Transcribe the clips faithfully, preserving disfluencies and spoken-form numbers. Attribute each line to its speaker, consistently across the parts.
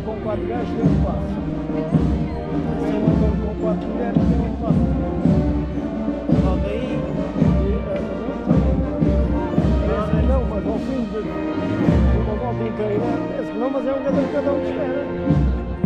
Speaker 1: com quatro gajos tem um passo. Se tem motor com quatro mulheres tem um passo.
Speaker 2: Logo aí.
Speaker 1: Esse não, mas ao fim de uma volta inteira, esse não, mas é um cada, cada um que espera.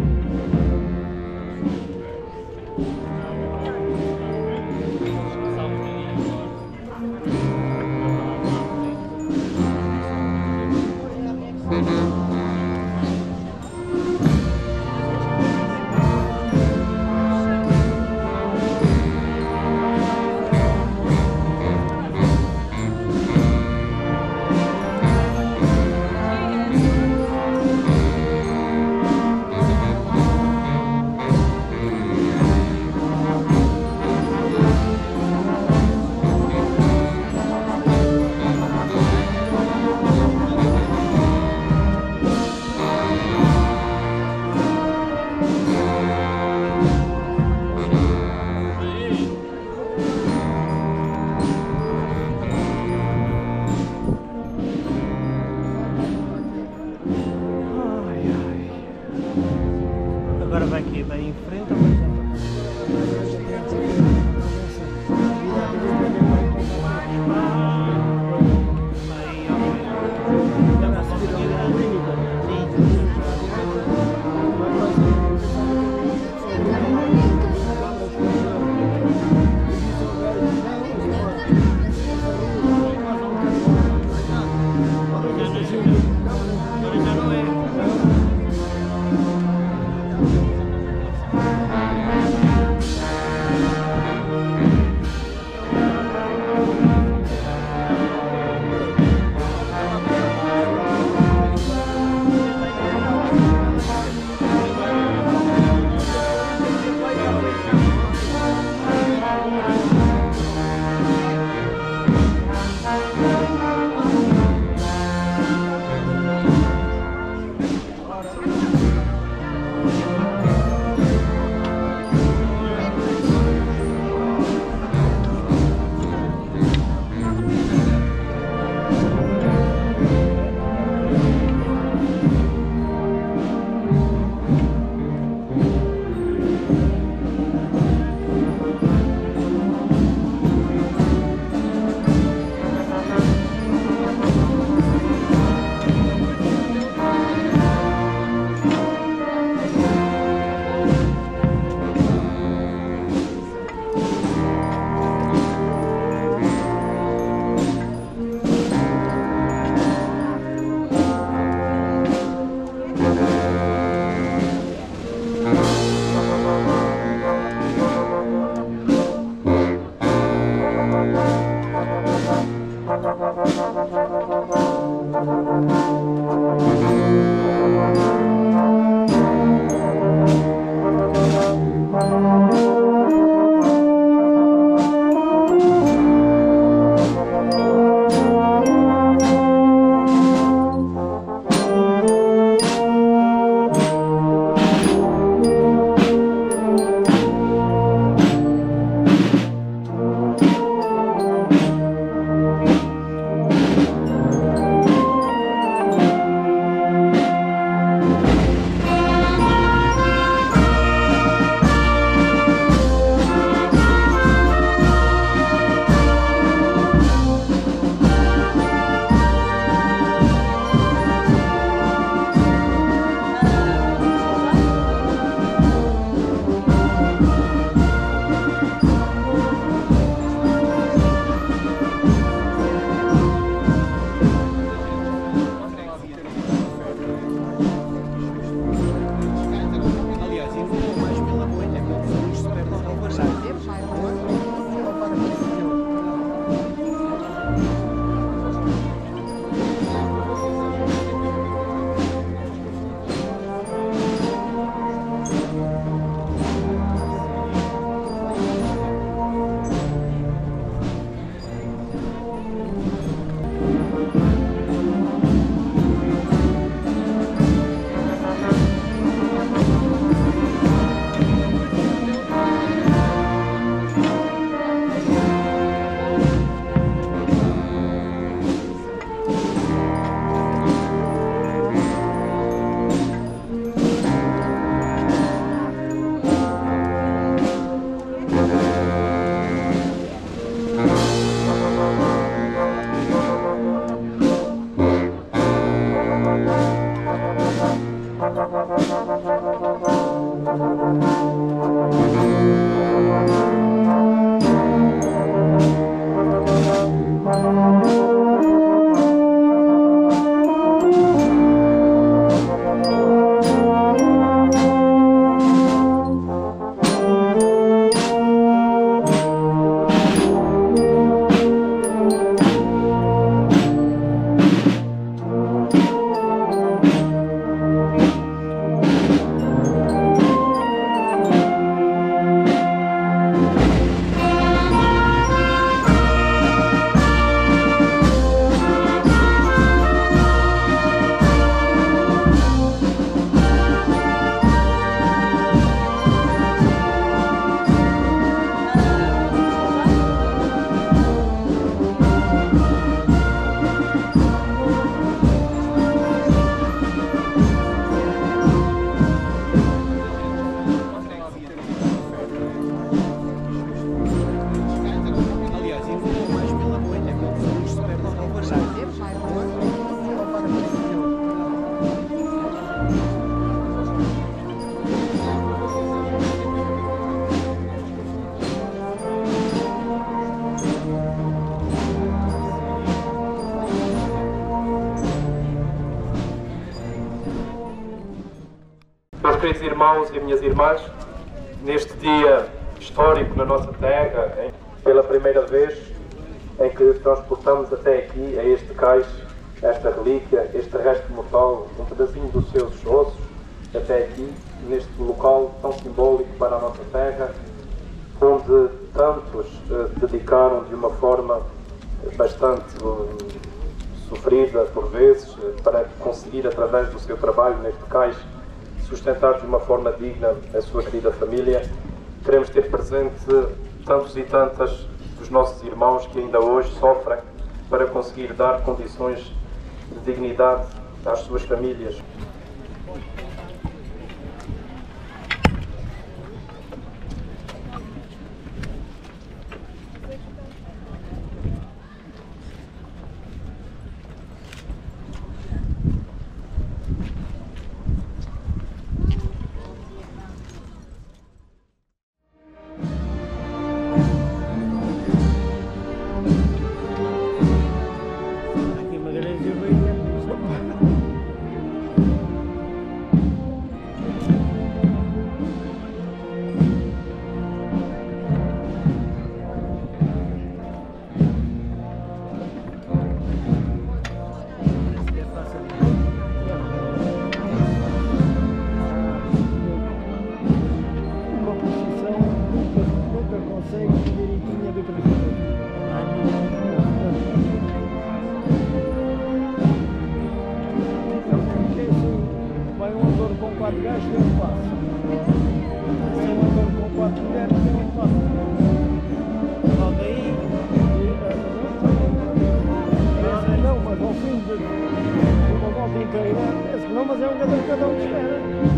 Speaker 2: Agora vai aqui, vai em frente ou vai para
Speaker 3: Meus queridos irmãos e minhas irmãs, neste dia histórico na nossa terra, em, pela primeira vez em que transportamos até aqui, a este cais, esta relíquia, este resto mortal, um pedacinho dos seus ossos, até aqui, neste local tão simbólico para a nossa terra, onde tantos eh, dedicaram de uma forma bastante eh, sofrida, por vezes, eh, para conseguir, através do seu trabalho neste cais, sustentar de uma forma digna a sua querida família. Queremos ter presente tantos e tantas dos nossos irmãos que ainda hoje sofrem para conseguir dar condições de dignidade às suas famílias.
Speaker 1: Quatro gajos tem um passo. Se eu andar com quatro mulheres tem um passo.
Speaker 2: Logo aí.
Speaker 1: Parece que não, mas ao fim de uma volta inteira, parece que não, mas é um cada, cada um de espera.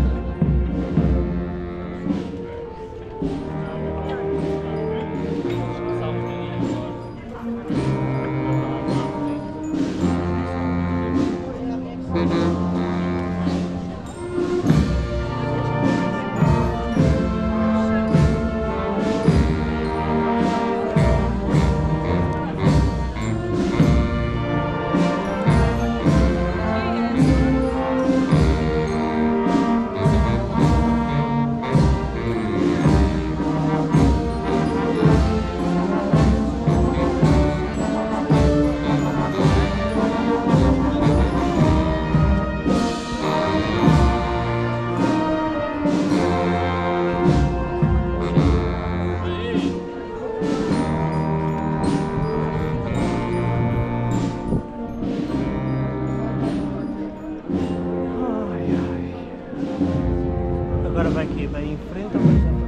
Speaker 2: Agora vai aqui, vai em frente ou vai já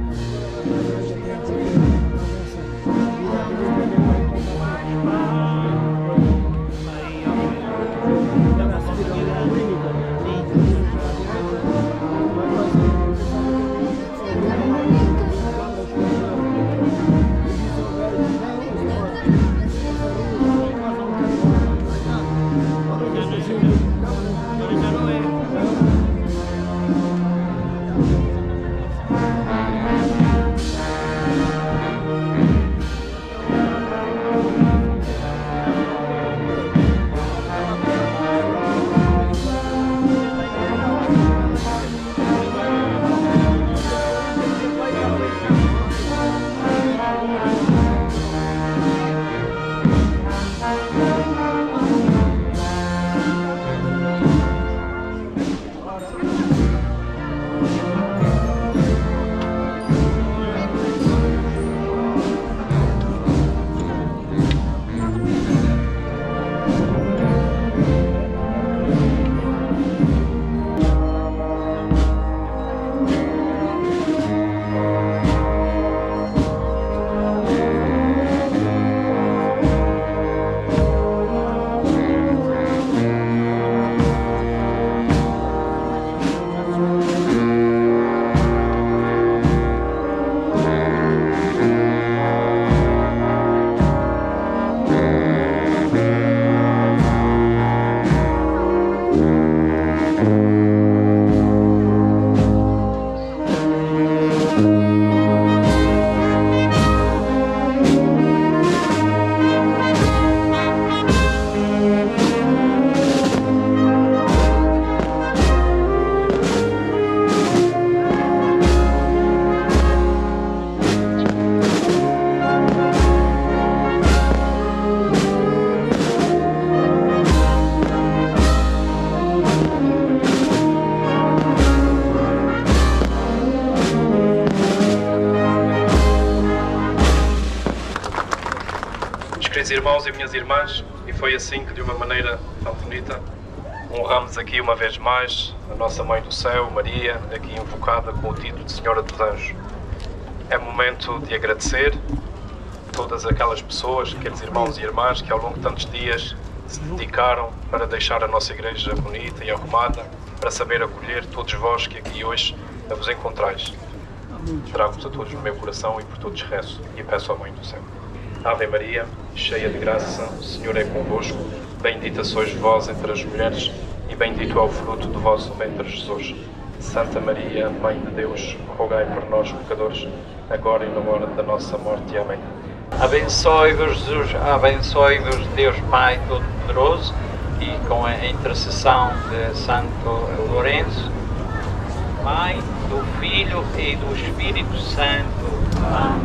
Speaker 3: irmãos e minhas irmãs, e foi assim que, de uma maneira tão bonita, honramos aqui uma vez mais a nossa Mãe do Céu, Maria, aqui invocada com o título de Senhora dos Anjos. É momento de agradecer a todas aquelas pessoas, aqueles irmãos e irmãs que ao longo de tantos dias se dedicaram para deixar a nossa igreja bonita e arrumada, para saber acolher todos vós que aqui hoje a vos encontrais. Trago-vos a todos no meu coração e por todos rezo e peço à Mãe do Céu. Ave Maria, cheia de graça, o Senhor é convosco, bendita sois vós entre as mulheres e bendito é o fruto do vosso ventre, Jesus. Santa Maria, Mãe de Deus, rogai por nós, pecadores, agora e na hora da nossa morte. Amém.
Speaker 4: Abençoe-vos, Jesus, abençoe-vos, Deus Pai Todo-Poderoso, e com a intercessão de Santo Lourenço, Pai, do Filho e do Espírito Santo. Amém.